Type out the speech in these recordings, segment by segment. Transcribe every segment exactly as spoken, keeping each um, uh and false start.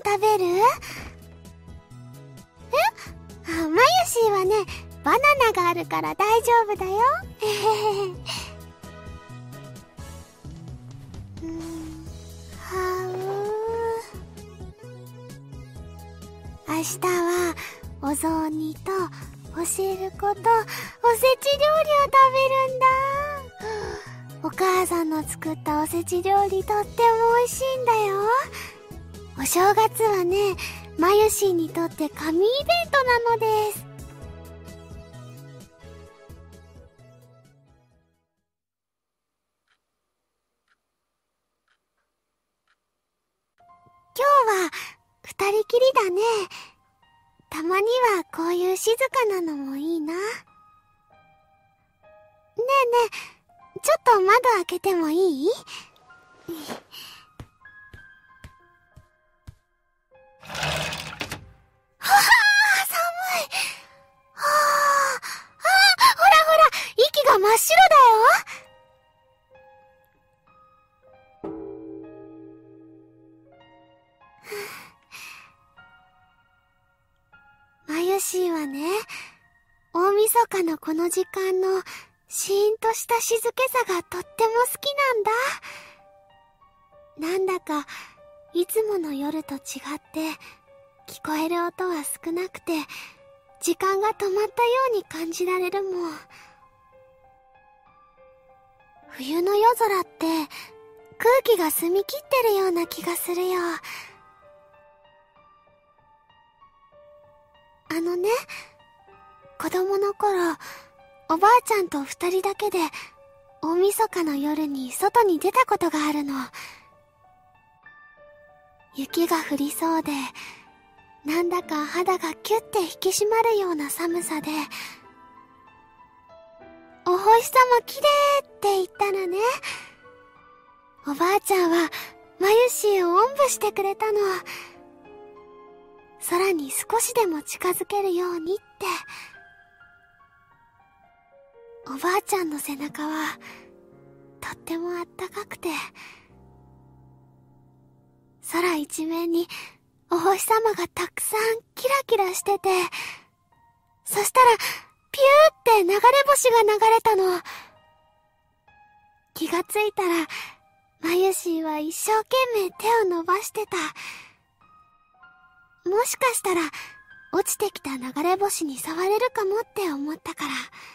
食べる？え？あ、マユシーはね、バナナがあるから大丈夫だよ。へへへ。うん、はう。明日はお雑煮と教えること、おせち料理を食べるんだ。お母さんの作ったおせち料理とっても美味しいんだよ。お正月はね、マユシーにとって神イベントなのです。今日は二人きりだね。たまにはこういう静かなのもいいな。ねえねえ、ちょっと窓開けてもいい？ははー、寒い。はあ、あ、ほらほら、息が真っ白だよ。マユシーはね、大晦日のこの時間のシーンとした静けさがとっても好きなんだ。なんだかいつもの夜と違って聞こえる音は少なくて時間が止まったように感じられるもん。冬の夜空って空気が澄み切ってるような気がするよ。あのね、子供の頃、おばあちゃんと二人だけで大晦日の夜に外に出たことがあるの。雪が降りそうで、なんだか肌がキュッて引き締まるような寒さで、お星様きれいって言ったらね、おばあちゃんはマユシーをおんぶしてくれたの。空に少しでも近づけるようにって。おばあちゃんの背中はとってもあったかくて、空一面にお星様がたくさんキラキラしてて、そしたらピューって流れ星が流れたの。気がついたらマユシーは一生懸命手を伸ばしてた。もしかしたら落ちてきた流れ星に触れるかもって思ったから。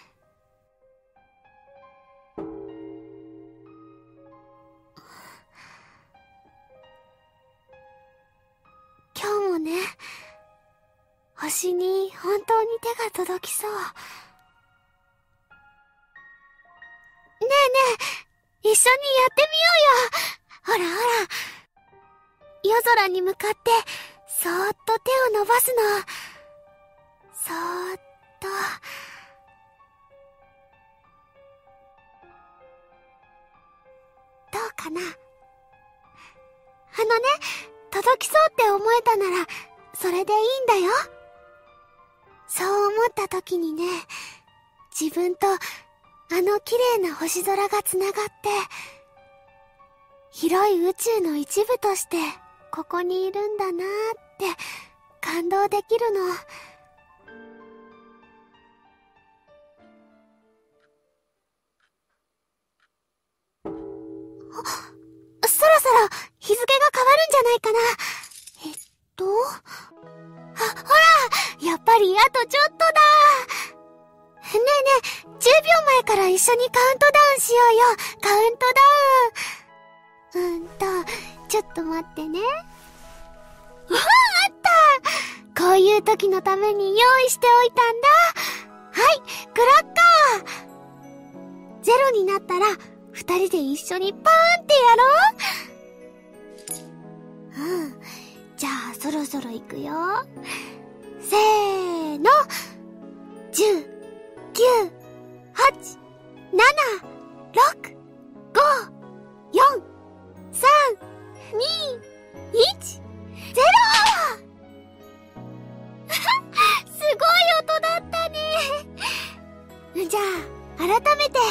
今日もね、星に本当に手が届きそう。ねえねえ、一緒にやってみようよ。ほらほら、夜空に向かってそーっと手を伸ばすの。そーっと。どうかな。あのね、届きそうって思えたならそれでいいんだよ。そう思った時にね、自分とあの綺麗な星空がつながって、広い宇宙の一部としてここにいるんだなーって感動できるの。そろそろ日付が変わるんじゃないかな。えっと、あ、ほら、やっぱりあとちょっとだ。ねえねえ、じゅうびょうまえから一緒にカウントダウンしようよ。カウントダウン。うんと、ちょっと待ってね。うわ、あった。こういう時のために用意しておいたんだ。はい、クラッカー。ゼロになったら二人で一緒にパーンってやろう。うん。じゃあそろそろ行くよ。せーの。じゅう、きゅう、はち、なな、ろく、ご、よん、さん、に、いち、ゼロ。すごい音だったね。じゃあ改めて、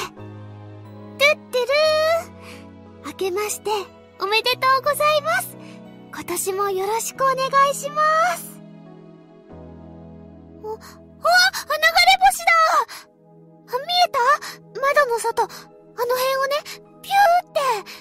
トゥットゥルー、明けましておめでとうございます。今今年もよろしくお願いします。お、あ、流れ星だ！見えた？窓の外、あの辺をね、ピューって。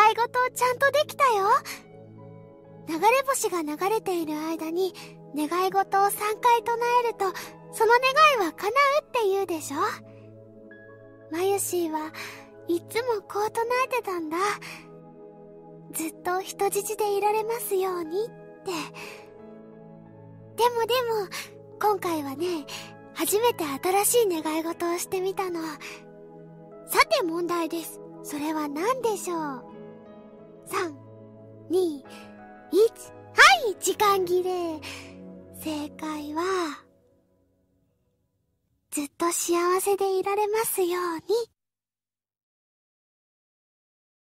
願い事ちゃんとできたよ。流れ星が流れている間に願い事をさんかい唱えると、その願いは叶うって言うでしょ。マユシーはいつもこう唱えてたんだ。ずっと人質でいられますようにって。でもでも、今回はね、初めて新しい願い事をしてみたの。さて問題です。それは何でしょう？ さん、に、いち、はい、時間切れ。正解は、ずっと幸せでいられますように。